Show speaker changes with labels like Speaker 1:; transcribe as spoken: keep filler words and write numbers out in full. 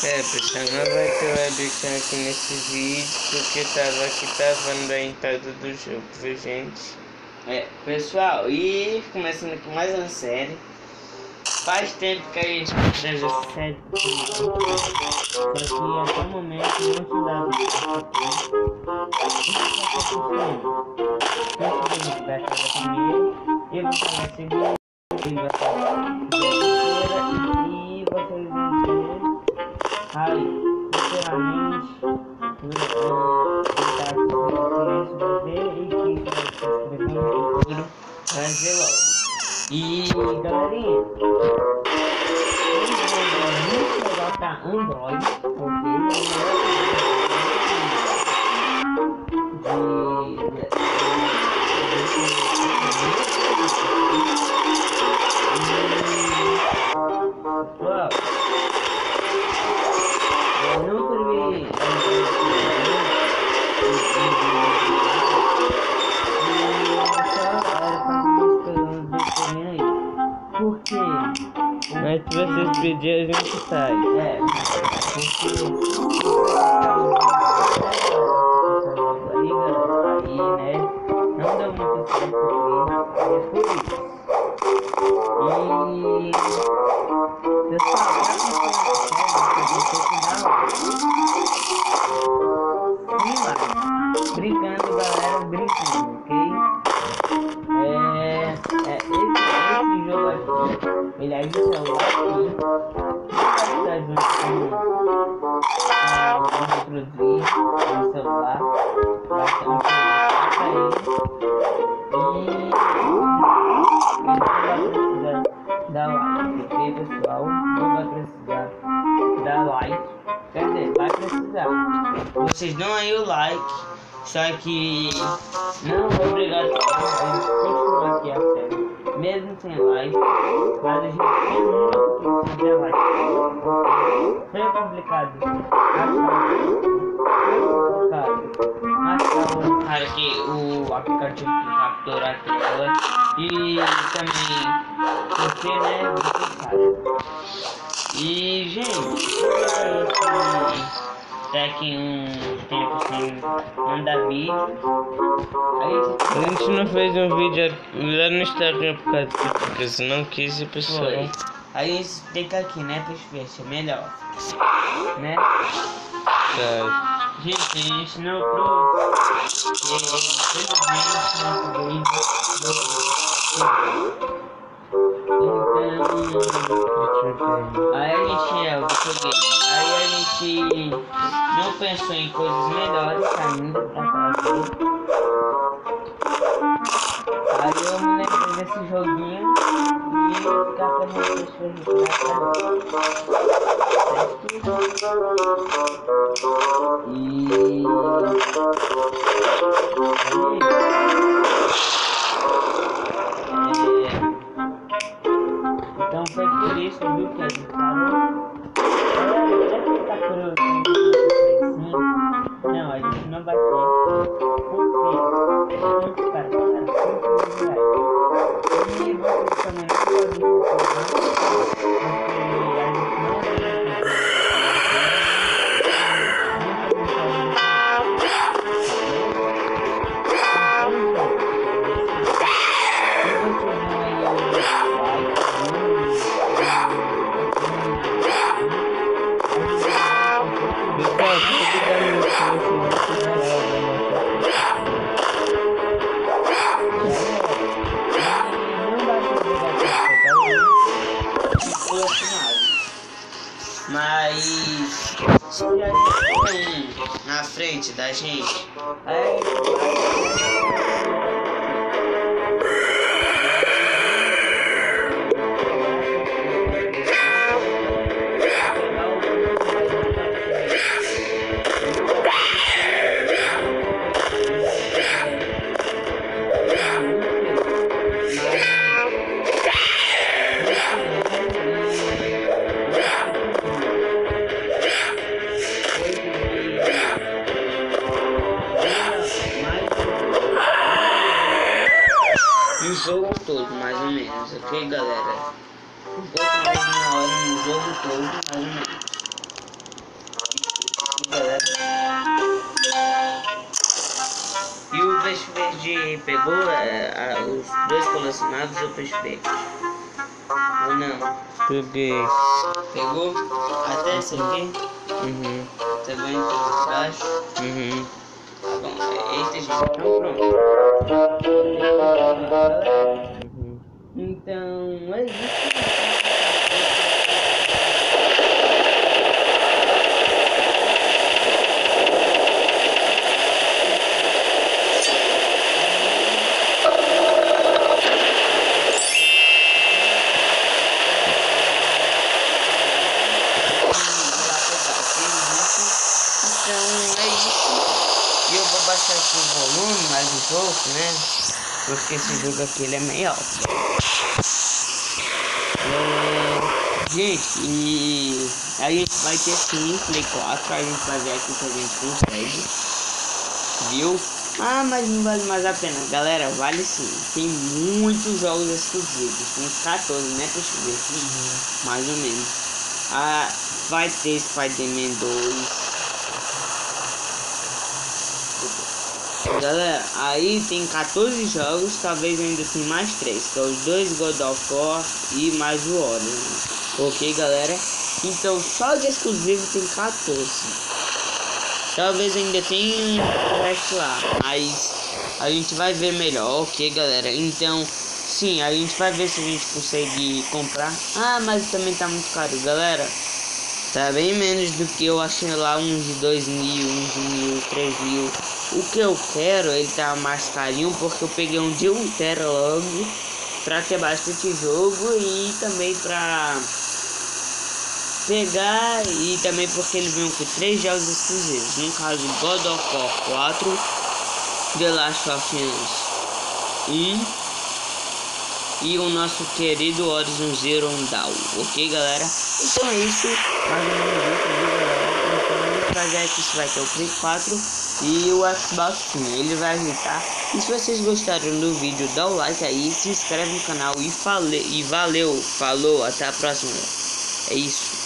Speaker 1: É, pessoal, não vai ter webcam aqui nesse vídeo porque tava aqui travando a entrada do jogo, viu, gente? É, pessoal, e começando aqui mais uma série. Faz tempo que a gente fez essa série, só que até o momento não te dá vídeo. Esse vai fazer primeiro, eu vou fazer a segunda, ele vai fazer a terceira e vocês vão ver. Ai, sinceramente, vou tentar silêncio pra ver e quem vai se inscrever no futuro vai ver logo. E galerinha, muito legal pra Android, ok? Pessoal, eu nunca vi por quê? Mas se vocês pedirem a gente faz. É, porque aí, galera, aí, né? Não deu muito certo aqui, é por isso. E pessoal, pra continuar a série, brincando, galera, brincando, ok? É, é esse, esse jogo aqui, ele é de celular aqui, vai estar junto com outros vídeos no celular, vai ter um celular pra ele, e não vai precisar dar like, ok, pessoal? Não vai precisar dar like, quer dizer, vai precisar, vocês dão aí o like, só que não é obrigado a continuar aqui a série, mesmo sem like, mas a gente tem muito que fazer like. Foi complicado achar, achar o cara que o aplicativo que captura a tela e também porque, né, você sabe. E gente, esse daqui um tempo sem mandar vídeo. A gente não fez um vídeo lá no Instagram por causa disso, porque você não quis ir, pessoal. Aí a gente fica aqui, né, pra ver se é melhor, né? Tá. Gente, a gente não trouxe, infelizmente, nosso vídeo. Então, aí a gente é o videogame. Aí a gente não pensou em coisas melhores ainda pra fazer. Aí eu me lembrei desse joguinho e ficar fazendo pessoas e então foi por isso, viu, que a gente parou. Não, a gente não vai ter. Por quê? Muitos caras pagaram cinco mil reais. E vocês também não podem reclamar, porque a gente não vai ter. Mas se a gente um na frente da gente, aí o jogo todo, mais ou menos, ok, galera? Um pouco mais de uma hora no jogo todo, mais ou menos.
Speaker 2: Peixe Verde pegou é, a, os dois colecionáveis ou Peixe Verde? Ou não?
Speaker 1: Peguei.
Speaker 2: Pegou? Até esse aqui?
Speaker 1: Uhum.
Speaker 2: Também tem baixo.
Speaker 1: Uhum.
Speaker 2: Tá bom. Eita, gente. Então pronto.
Speaker 1: Uhum.
Speaker 2: Então é isso. Então é isso. E eu vou baixar aqui o volume mais um pouco, né? Porque esse jogo aqui ele é meio alto. É... Gente, e a gente vai ter sim Play quatro. A gente vai ver aqui se a gente consegue. Viu? Ah, mas não vale mais a pena. Galera, vale sim. Tem muitos jogos exclusivos. Uns quatorze, né? Deixa eu ver. Uhum. Mais ou menos. Ah, vai ter Spider-Man dois. Galera, aí tem quatorze jogos, talvez ainda tem mais três, que é os dois God of War e mais o Ori. Ok, galera? Então só de exclusivo tem quatorze. Talvez ainda tenha um resto lá, mas a gente vai ver melhor, ok, galera? Então, sim, a gente vai ver se a gente consegue comprar. Ah, mas também tá muito caro, galera. Tá bem menos do que eu achei lá, uns de dois mil, uns de mil, três mil. O que eu quero, ele tá mais carinho porque eu peguei um de um tera logo pra ter bastante jogo e também pra pegar e também porque ele vem com três jogos exclusivos. No caso, God of War quatro, The Last of Us um e o nosso querido Horizon Zero Dawn, ok, galera? Então é isso, mais ou menos isso, viu, galera? Então pra ver aqui se vai ter o Play quatro e o Xbox, sim, ele vai ajeitar. E se vocês gostaram do vídeo, dá o like aí, se inscreve no canal e, fale... e valeu, falou, até a próxima, é isso.